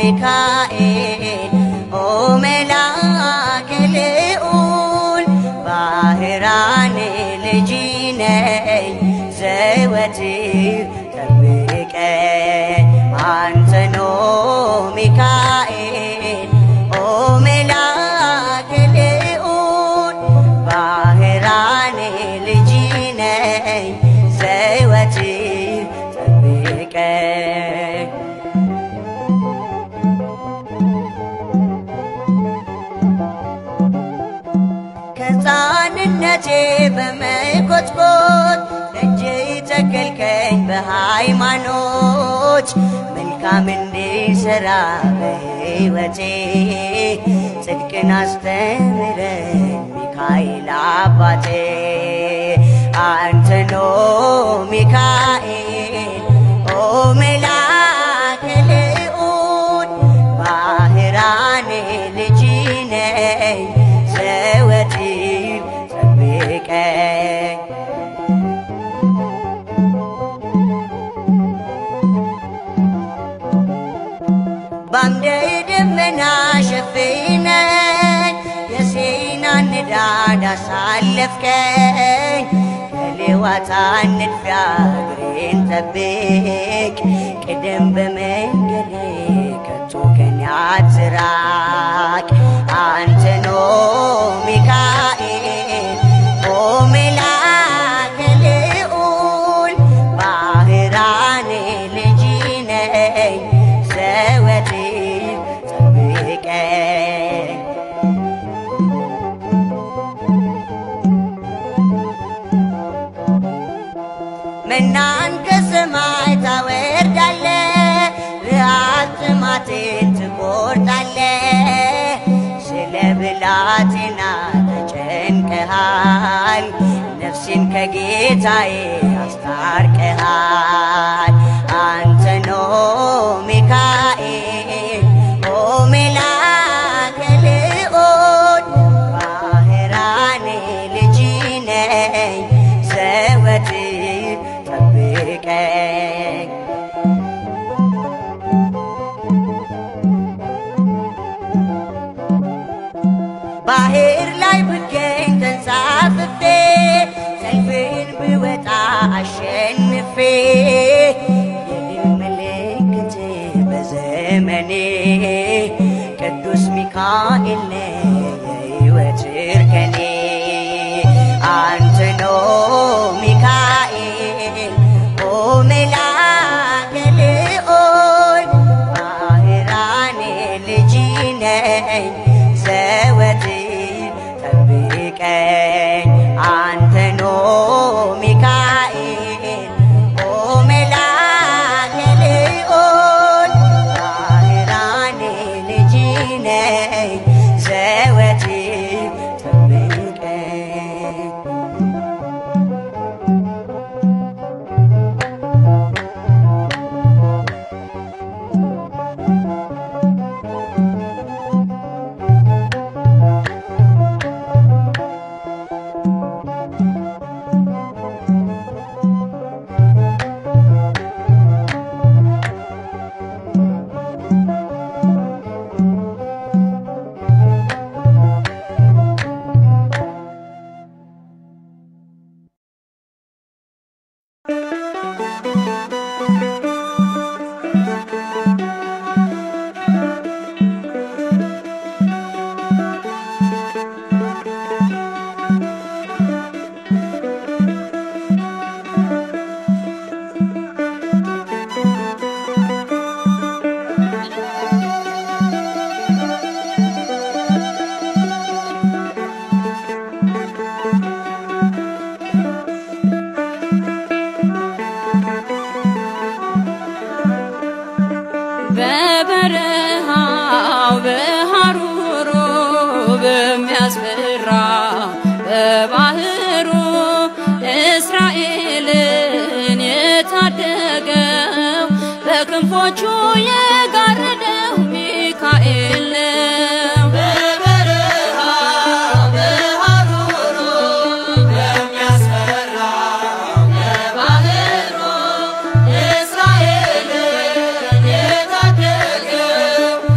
ሚካኤል ኦ መላከ ልዑል ባህራን ልጅ ነኝ ዘወትር ጠብቀኝ አንተ ነው ሚካኤል ኦ መላከ ልዑል ባህራን ልጅ ነኝ ዘወትር ጠብቀኝ ከሕፃንነቴ በመኮትኮት ደጅ ተከልከኝ በሃይማኖት መልካም እንድሠራ በሕይወቴ ጽድቅን አስተምረኝ ሚካኤል አባቴ አንተ ነው ሚካኤል ኦ መላከ ልዑል ባህራን ልጅ ነኝ ዘወትር ጠብቀኝ በአምደ ደመና ሸፍነኝ የሲናን ንዳድ አሳለፍከኝ ከሌዋታን ንድፊያ እግሬን ጠብቅ ቅደም በመንገዴ ከቶ ከኔ አትራቅ አንተ ነው ሚካኤል ኦ መላከ ልዑል ባህራን ልጅ ነኝ ዘወትር ጠብቀኝ መናን ከሰማይ ታወርዳለህ ረሃብ ጥማቴን ትቆርጣለህ ስለ ብላቴና ተጨንቀሃል ነፍሴን ከጌታዬ አስታርቀሃል አንተ ነው ሚካኤል ኦ መላከ ልዑል ባህራን ልጅ ነኝ ዘወትር ጠብቀኝ ባህር ላይ ብገኝ ተንሳፍፌ ሰልፍን ብወጣ አሸንፌ የድል ምልክት በዘመኔ ቅዱስ ሚካኤል ነህ የሕይወት እርከኔ አንተ ነው ሚካኤል ኦ መላከ ልዑል ባህራን ልጅ ነኝ ዘወትር ጠብቀኝ አንተ ነው ሚካኤል ኦ መላከ ልዑል ባህራን ልጅ ነኝ ዘወትር ጠብቀኝ በበረሃው በሐሩሩ በሚያስፈራ በባህሩ እስራኤልን የታደገው በክንፎቹ የጋረደው ሚካኤል ነው። በበረሃው በሐሩሩ በሚያስፈራ በባህሩ እስራኤልን የታደገው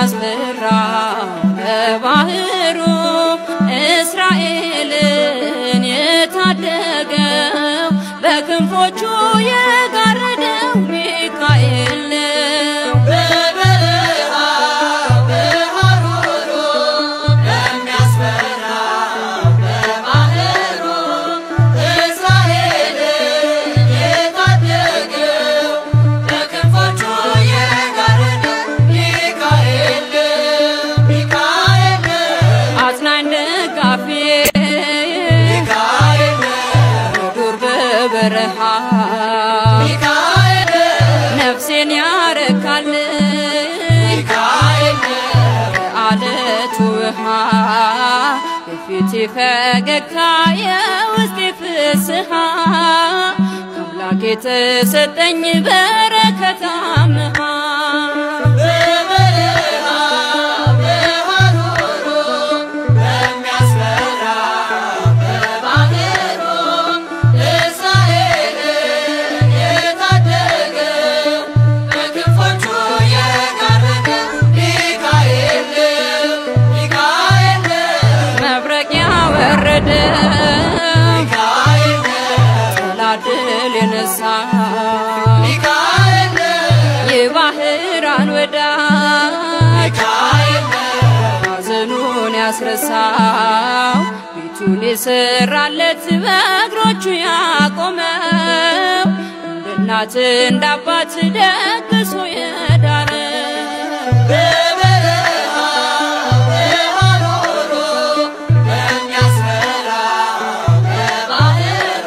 የሚያስፈራው በባህሩ እስራኤልን የታደገው በክንፎቹ የጋረደው ሚካኤል ነው። በበረሃ በሐሩሩ በሚያስፈራው በባህሩ እስራኤልን የታደገው በክንፎቹ የጋረደው ሚካኤል አጽናኝ ደጋፊ ሚካኤል ዱር በበረሃ ሚካኤል ነፍሴን ያረካል ሚካኤል አለቱ ውሃ የፊቴ ፈገግታ የውስጤ ፍስሃ ከአምላክ የተሰጠኝ በረከት አምሃ በበረሃ በሐሩሩ በሚያስፈራው በባህሩ እስራኤልን የታደገው በክንፎቹ የጋረደው ሚካኤል መብረቅ ያወረደው ሚካኤል ድል የነሳ ሚካኤል የባህራን ወዳጅ ሚካኤል ሐዘኑን ያስረሳው ቤቱን የሰራለት በእግሮቹ ያቆመው እንደ እናት እንደ አባት ደግሶ የዳረው በበረሃ በሐሩሩ በሚያስፈራው በባህሩ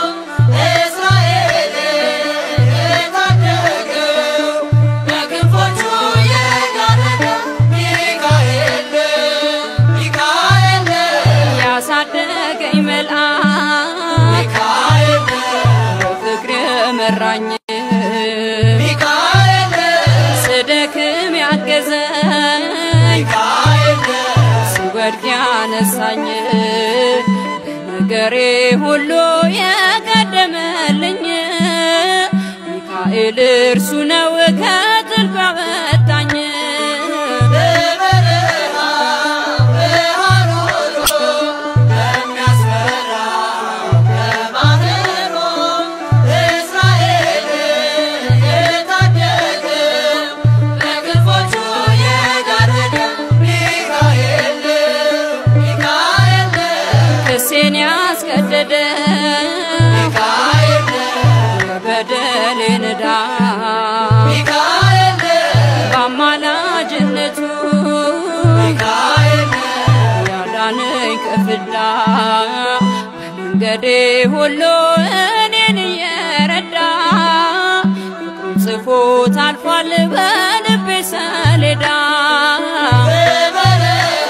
እስራኤልን የታደገው በክንፎቹ የጋረደው ሚካኤል ያሳደገኝ መልአክ ሚካኤል በፍቅር የመራኝ ሚካኤል ስደክም ያገዘኝ ሚካኤል ስወድቅ ያነሳኝ በነገሬ ሁሉ የቀደመልኝ ሚካኤል እርሱ ነው ከጥልቁ ያወጣኝ በበረሃ በሐሩሩ በሚያስፈራው በባህሩ እስራኤልን የታደገው በክንፎቹ የጋረደው ሚካኤል ክሴን ያስቀደደ ሚካኤል በደሌን ዕዳ ሚካኤል በአማላጅነቱ ሚካኤል ያዳነኝ ከፍዳ በመንገዴ ሁሉ እኔን እየረዳ ፍቅሩን ጽፎት አልፏል በልቤ ሰሌዳ በበረሃ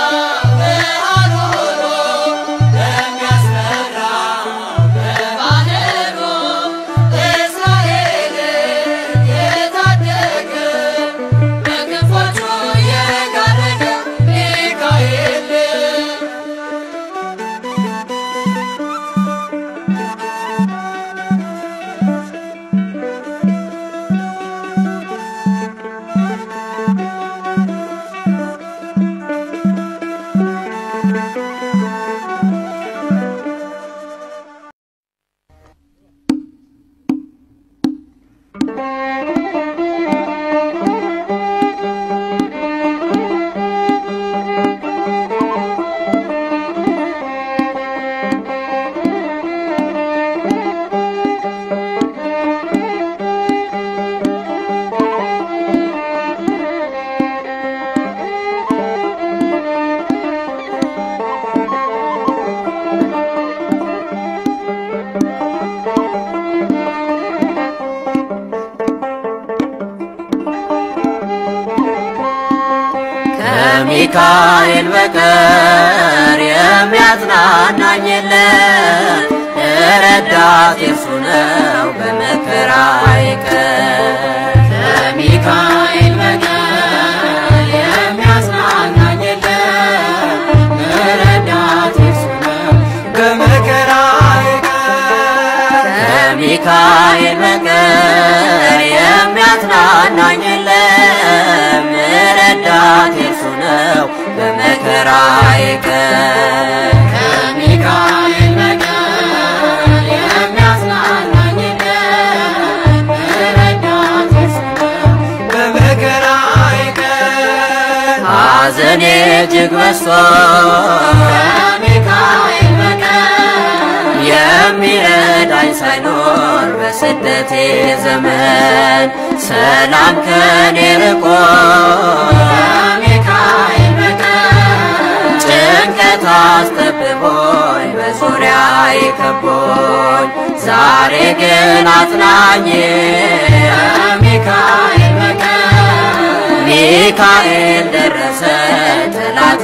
በሐሩሩ በሚያስፈራው በባህሩ እስራኤልን የታደገው በክንፎቹ የጋረደው ሚካኤል ከሚካኤል በቀር የሚያጽናናኝ የለም ረዳቴ እርሱ ነው በመከራዬ ቀን ከሚካኤል በቀር የሚያጽናናኝ የለም ረዳቴ እርሱ ነው በመከራዬ ቀን ከሚካኤል በቀር የሚያጽናናኝ የለም ረዳቴ ሐዘኔ እጅግ በዝቶ ከሚካኤል በቀር የሚረዳኝ ሳይኖር በስደቴ ዘመን ሰላም ከኔ ርቆ ከሚካኤል በቀር ጭንቀት አስጠብቦኝ በዙሪያዬ ከቦኝ ዛሬ ግን አጽናኝ ከሚካኤል በቀር ሚካኤል ደረሰ ጠላት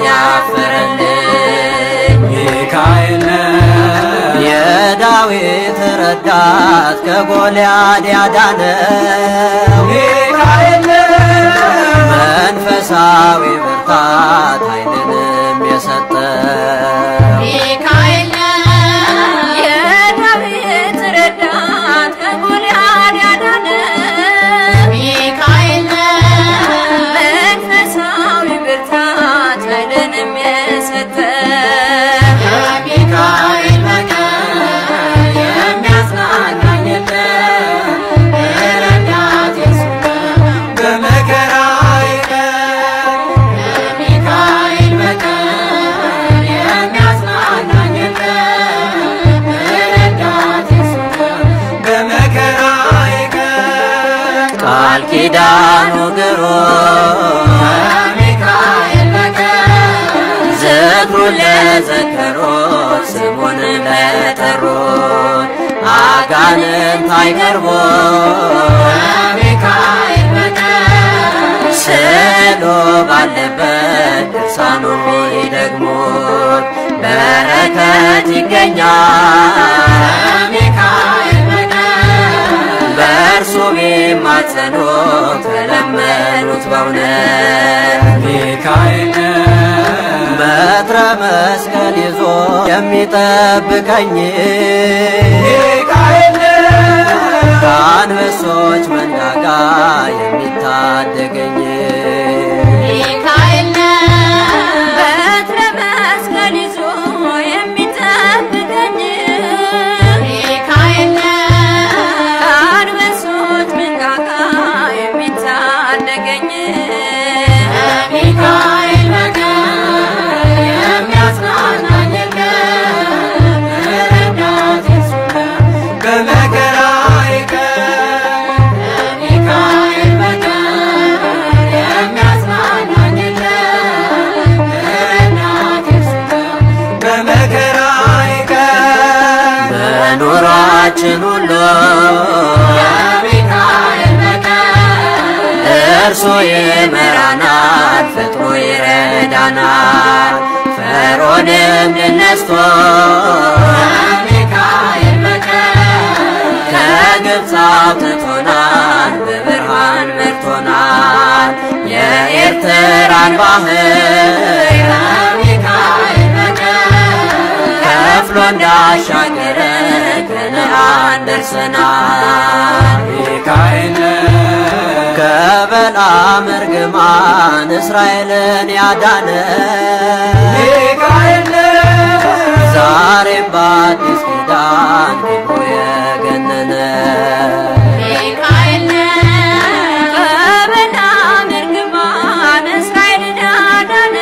ያፈረልኝ ሚካኤል የዳዊት ረዳት ከጎልያድ ያዳነው ሚካኤል መንፈሳዊ ብርታት ኃይልንም የሰጠው ሚካኤል የዳዊት ረዳት ከጎልያድ ያዳነ ሚካኤል መንፈሳዊ ብርታት ኃይልንም የሰጠ ከሚካኤል በቀር የሚያጽናናኝ የለም ረዳቴ እሱ ነው በመከራዬ ቀን ከሚካኤል በቀር የሚያጽናናኝ የለም ረዳቴ እሱ ነው በመከራዬ ቀን ቃል ኪዳኑ ግሩም ከሚካኤል በቀር ዝክሩን ለዘከሩት ስሙን ለጠሩት አጋንንት አይቀርቡም ከሚካኤል በቀር ስዕሉ ባለበት ድርሳኑ ይደግሙት በረከት ይገኛል ከሚካኤል በቀር በእርሱ ቢማጸኑ ተለመኑት በእውነት ሚካኤል በትረ መስቀል ይዞ የሚጠብቀኝ ሚካኤል ከአንበሶች መንጋጋ የሚታደገኝ ሚካኤል በትረ መስቀል ይዞ የሚጠብቀኝ ሚካኤል ከአንበሶች መንጋጋ የሚታደገኝ ከሚካኤል በቀር የሚያጽናናኝ የለም ረዳቴ እሱ ነው በመከራዬ ቀን ከሚካኤል በቀር የሚያጽናናኝ የለም ረዳቴ እሱ ነው በመከራዬ ቀን በኑሯችን ሁሉ ከሚካኤል በቀር እርሱ ይመራናል ፈጥኖ ይረዳናል ፈርዖንም ድል ነስቶ ከሚካኤል በቀር ከግብፅ አውጥቶናል በብርሃን መርቶናል የኤርትራን ባህር ከሚካኤል በቀር ከፍሎ እንዳሻገረ ከነዓን ደርሰናል ሚካኤል ከበለዓም እርግማን እስራኤልን ያዳነ ሚካኤል ዛሬም በአዲስ ኪዳን ክብሩ የገነነ ሚካኤል ከበለዓም እርግማን እስራኤልን ያዳነ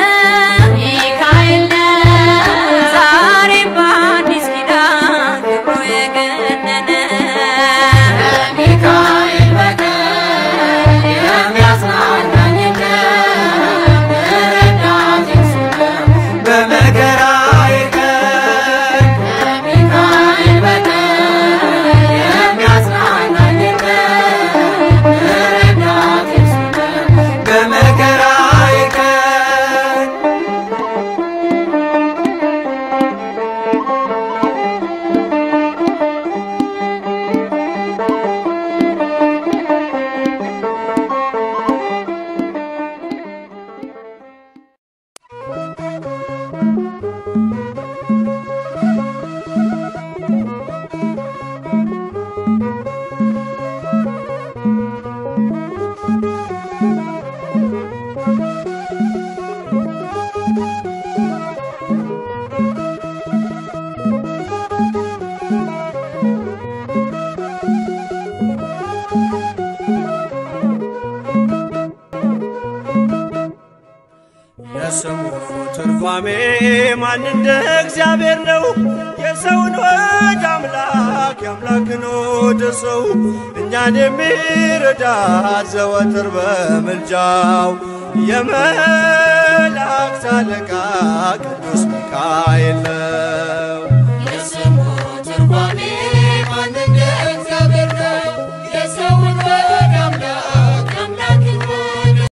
ሚካኤል ዛሬም በአዲስ ኪዳን ክብሩ የገነነ ከሚካኤል በቀር የሚያጽናናኝ የለም ረዳቴ እሱ ነው በመከራዬ ቀን ከሚካኤል በቀር ትርጓሜ ማን እንደ እግዚአብሔር ነው የሰውን ወደ አምላክ የአምላክን ወደ ሰው እኛን የሚረዳ ዘወትር በምልጃው የመላእክት አለቃ ቅዱስ ሚካኤል ነው።